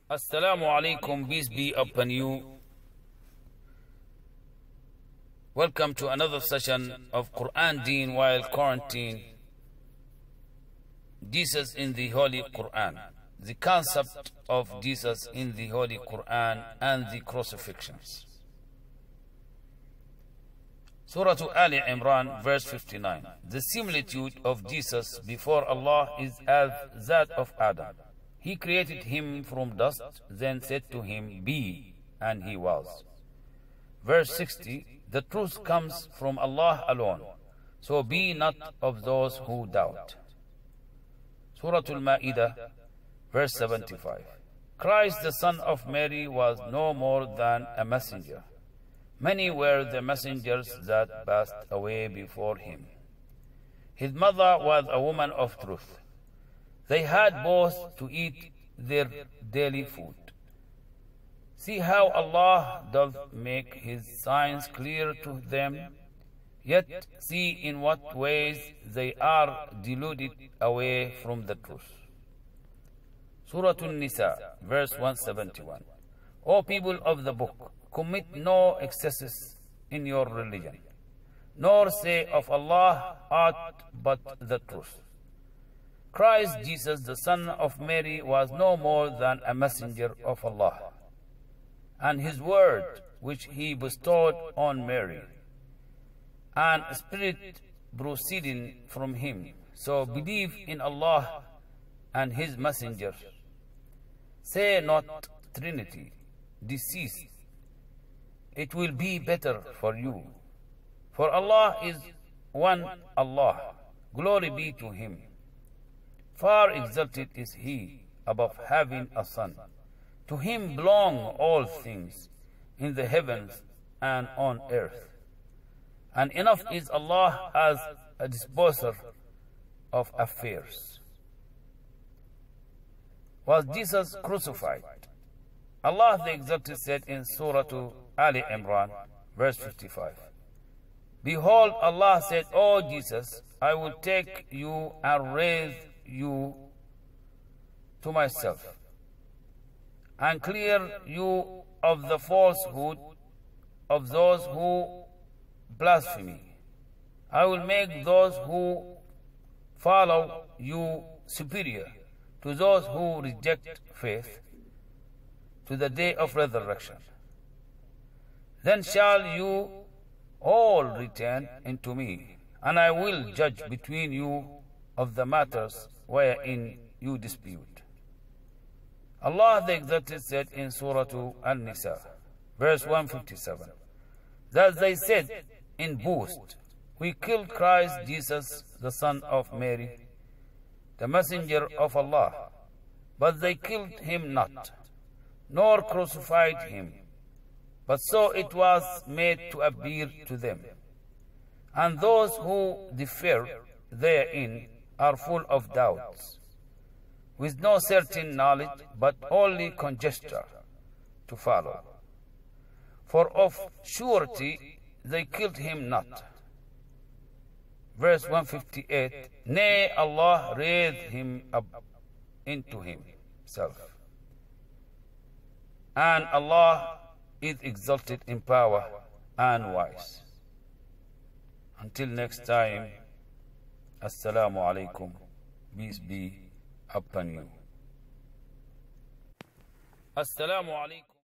Assalamu alaikum, peace be upon you. Welcome to another session of Qur'an Deen while quarantine. Jesus in the Holy Qur'an. The concept of Jesus in the Holy Qur'an and the crucifixions. Surah Ali Imran, verse 59. The similitude of Jesus before Allah is as that of Adam. He created him from dust, then said to him, "Be," and he was. Verse 60. The truth comes from Allah alone, so be not of those who doubt. Surah Al-Ma'idah, verse 75. Christ, the son of Mary, was no more than a messenger. Many were the messengers that passed away before him. His mother was a woman of truth. They had both to eat their daily food. See how Allah does make His signs clear to them, yet see in what ways they are deluded away from the truth. Surah An-Nisa, verse 171. O people of the book, commit no excesses in your religion, nor say of Allah aught but the truth. Christ Jesus, the son of Mary, was no more than a messenger of Allah, and His word which He bestowed on Mary, and Spirit proceeding from Him. So believe in Allah and His messenger. Say not Trinity, deceased. It will be better for you. For Allah is one Allah. Glory be to Him. Far exalted is He above having a son. To Him belong all things in the heavens and on earth. And enough is Allah as a disposer of affairs. Was Jesus crucified? Allah the Exalted said in Surah Ali Imran, verse 55. Behold, Allah said, O Jesus, I will take you and raise you to myself, and clear you of the falsehood of those who blaspheme. I will make those who follow you superior to those who reject faith to the day of resurrection. Then shall you all return unto me, and I will judge between you of the matters wherein you dispute. Allah the Exalted said in Surah An-Nisa, verse 157, that they said in boast, we killed Christ Jesus, the son of Mary, the messenger of Allah, but they killed him not, nor crucified him, but so it was made to appear to them. And those who differ therein are full of doubts, with no certain knowledge, but only conjecture to follow. For of surety they killed him not. Verse 158, nay, Allah raised him up into himself. And Allah is exalted in power and wise. Until next time, Assalamu alaikum, peace be upon you. Assalamu alaikum.